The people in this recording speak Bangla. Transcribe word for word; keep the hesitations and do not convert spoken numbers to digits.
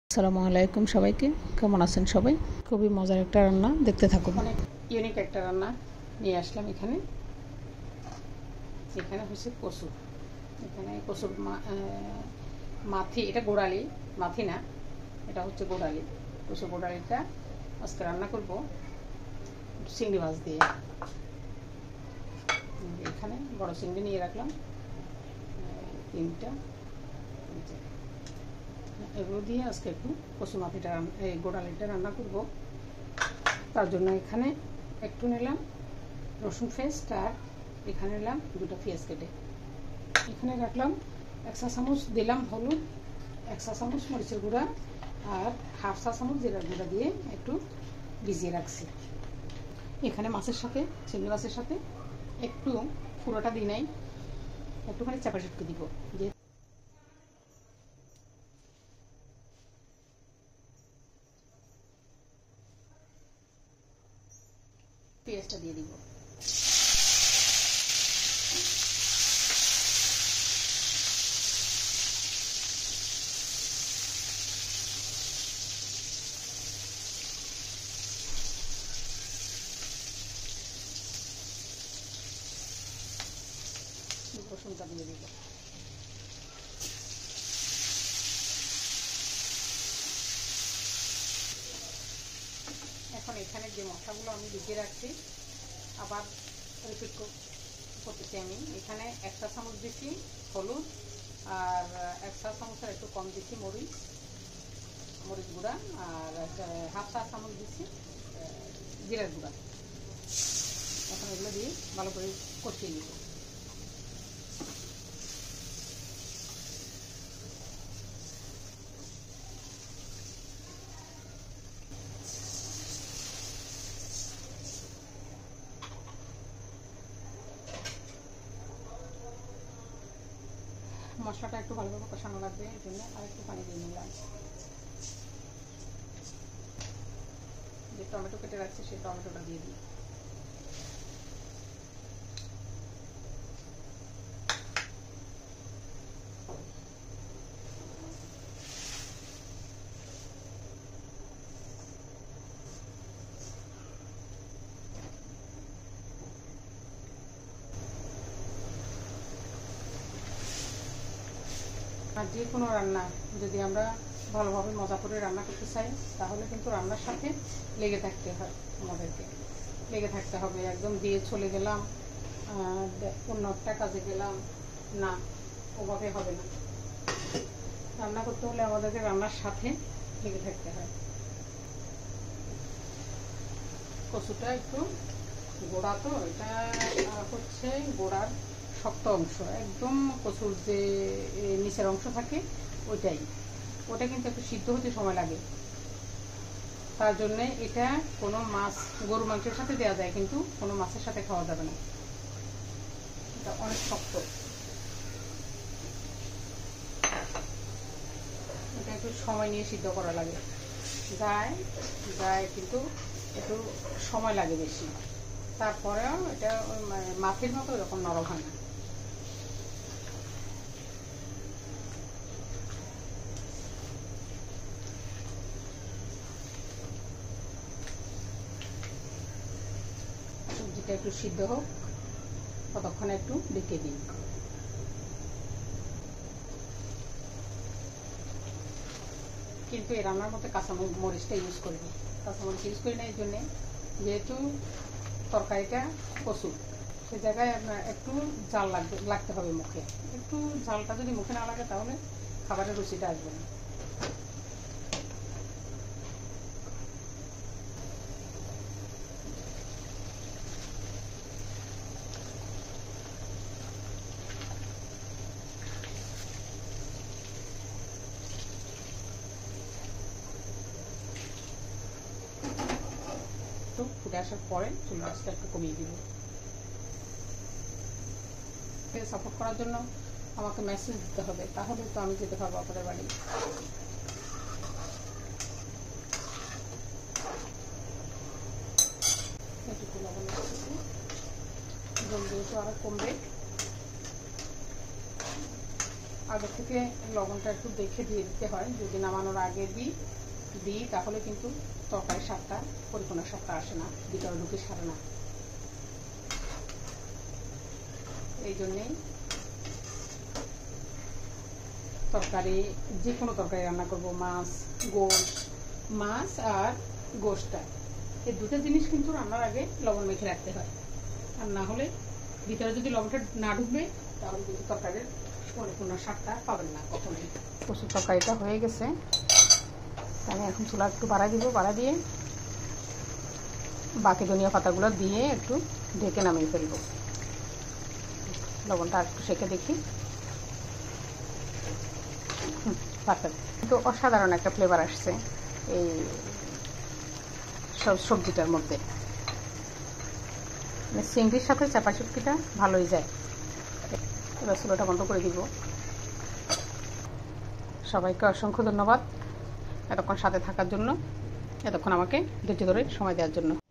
আসসালামু আলাইকুম সবাইকে, কেমন আছেন সবাই? খুবই মজার একটা রান্না, দেখতে থাকুন। অনেক ইউনিক একটা রান্না নিয়ে আসলাম এখানে। এখানে হচ্ছে কচু, এখানে কচুর মাথি, এটা গোড়ালি, মাথি না, এটা হচ্ছে গোড়ালি। কচু গোড়ালিটা আজকে রান্না করব চিংড়ি মাছ দিয়ে। এখানে বড় চিংড়ি নিয়ে রাখলাম তিনটা, এগুলো দিয়ে আজকে একটু কচু মাথিটা এই গোড়ালিটা রান্না করব। তার জন্য এখানে একটু নিলাম রসুন পেস্ট, আর এখানে নিলাম দুটো পেঁয়াজ কেটে। এখানে রাখলাম এক চা চামচ দিলাম হলুদ, এক চা চামচ মরিচের গুঁড়া, আর হাফ চা চামচ জিরার গুঁড়া দিয়ে একটু ভিজিয়ে রাখছি। এখানে মাছের সাথে, চিংড়ি মাছের সাথে একটু পুরোটা দিই নাই, একটুখানি চাপা চটকে দিব। যে পেঁয়াজটা দিয়ে দিব। রসুনটা দিয়ে দিব। এখন এখানে যে মশলাগুলো আমি ভিজিয়ে রাখছি আবার রিপিট করতেছি আমি। এখানে এক চা চামচ দিচ্ছি হলুদ, আর এক চা চামচের একটু কম দিচ্ছি মরিচ মরিচ গুঁড়া, আর হাফ চা চামচ দিচ্ছি জিরার গুঁড়া। এখন এগুলো দিয়ে ভালো করে কষিয়ে নিব। মশলাটা একটু ভালোভাবে কষানো লাগবে, এই জন্য আর একটু পানি দিয়ে নিলাম। যে টমেটো কেটে রাখছি সেই টমেটোটা দিয়ে দিই। আর যে কোনো রান্না যদি আমরা ভালোভাবে মজা করে রান্না করতে চাই, তাহলে কিন্তু রান্নার সাথে লেগে থাকতে হয়, আমাদেরকে লেগে থাকতে হবে। একদম দিয়ে চলে গেলাম, অন্য একটা কাজে গেলাম না, ওভাবে হবে না। রান্না করতে হলে আমাদেরকে রান্নার সাথে লেগে থাকতে হয়। কচুটা একটু গোড়া, তো এটা হচ্ছে গোড়ার শক্ত অংশ, একদম কচুর যে নিচের অংশ থাকে ওইটাই, ওটা কিন্তু একটু সিদ্ধ হতে সময় লাগে। তার জন্যে এটা কোনো মাছ, গরু মাংসের সাথে দেওয়া যায়, কিন্তু কোনো মাছের সাথে খাওয়া যাবে না, এটা অনেক শক্ত। এটা একটু সময় নিয়ে সিদ্ধ করা লাগে, যায় যায় কিন্তু একটু সময় লাগে বেশি। তারপরেও এটা মাছের মতো এরকম নরম হয় না। সবজিটা একটু সিদ্ধ হোক, ততক্ষণে একটু ঢেকে দিই। কিন্তু এই রান্নার মধ্যে কাঁচা মরিচটা ইউজ করবো, কাঁচা মরিচ ইউজ করি না এই জন্যে, যেহেতু তরকারিটা কচু, সে জায়গায় আপনার একটু ঝাল লাগবে লাগতে হবে মুখে। একটু ঝালটা যদি মুখে না লাগে তাহলে খাবারের রুচিটা আসবে না। ফুটে আসার পরে চুল গাছটা একটু কমিয়ে দিব। সাপোর্ট করার জন্য আমাকে মেসেজ দিতে হবে, তাহলে তো আমি যেতে পারবো আপনাদের বাড়ি। একটু লবণ দিচ্ছি, জল যেহেতু আরো কমবে, আগে থেকে লবণটা একটু দেখে দিয়ে দিতে হয়। যদি নামানোর আগে দিই দিই তাহলে কিন্তু তরকারির স্বাদটা পরিপূর্ণ স্বাদটা আসে না, ভিতরে ঢুকে সারে না। এই জন্যেই তরকারি, যে কোনো তরকারি রান্না করব, মাছ গোশ, মাছ আর গোশটা, এই দুটো জিনিস কিন্তু রান্নার আগে লবণ মেখে রাখতে হয়। আর না হলে ভিতরে যদি লবণটা না ঢুকবে তাহলে কিন্তু তরকারির পরিপূর্ণ স্বাদটা পাবেন না কখনোই। কচুর তরকারিটা হয়ে গেছে, আমি এখন চুলা একটু বাড়া দিব, বাড়া দিয়ে বাকি ধনিয়া পাতাগুলো দিয়ে একটু ঢেকে নামিয়ে ফেলবো। লবণটা একটু সেঁকে দেখি। পারফেক্ট, কিন্তু অসাধারণ একটা ফ্লেভার আসছে এই সব সবজিটার মধ্যে। চিংড়ির সাথে চাপা শুটকিটা ভালোই যায়। এবার চুলাটা বন্ধ করে দিব। সবাইকে অসংখ্য ধন্যবাদ এতক্ষণ সাথে থাকার জন্য, এতক্ষণ আমাকে ধৈর্য ধরে সময় দেওয়ার জন্য।